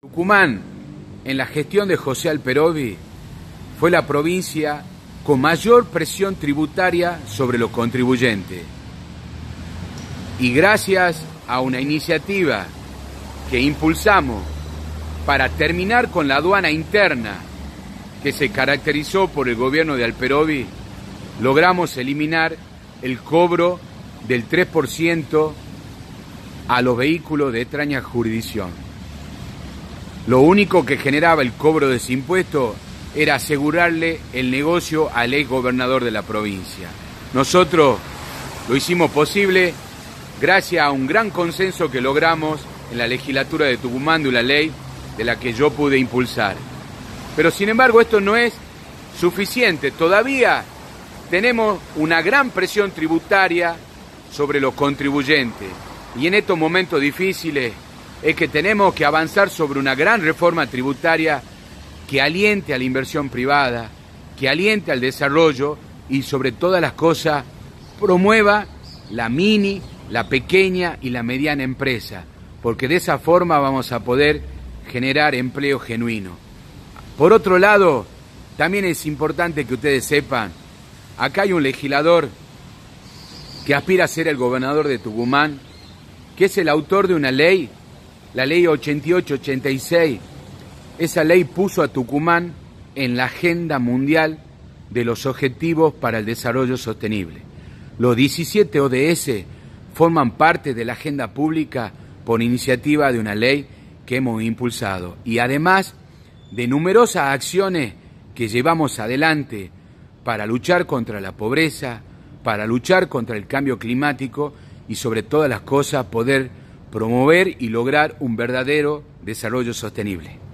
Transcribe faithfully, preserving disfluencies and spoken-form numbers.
Tucumán, en la gestión de José Alperovi, fue la provincia con mayor presión tributaria sobre los contribuyentes. Y gracias a una iniciativa que impulsamos para terminar con la aduana interna que se caracterizó por el gobierno de Alperovi, logramos eliminar el cobro del tres por ciento a los vehículos de extraña jurisdicción. Lo único que generaba el cobro de ese impuesto era asegurarle el negocio al ex gobernador de la provincia. Nosotros lo hicimos posible gracias a un gran consenso que logramos en la legislatura de Tucumán de una ley de la que yo pude impulsar. Pero sin embargo esto no es suficiente. Todavía tenemos una gran presión tributaria sobre los contribuyentes y en estos momentos difíciles es que tenemos que avanzar sobre una gran reforma tributaria que aliente a la inversión privada, que aliente al desarrollo y sobre todas las cosas promueva la mini, la pequeña y la mediana empresa, porque de esa forma vamos a poder generar empleo genuino. Por otro lado, también es importante que ustedes sepan, acá hay un legislador que aspira a ser el gobernador de Tucumán, que es el autor de una ley, la ley ochenta y ocho ochenta y seis. Esa ley puso a Tucumán en la agenda mundial de los Objetivos para el Desarrollo Sostenible. Los diecisiete O D S forman parte de la agenda pública por iniciativa de una ley que hemos impulsado y además de numerosas acciones que llevamos adelante para luchar contra la pobreza, para luchar contra el cambio climático y sobre todas las cosas poder promover y lograr un verdadero desarrollo sostenible.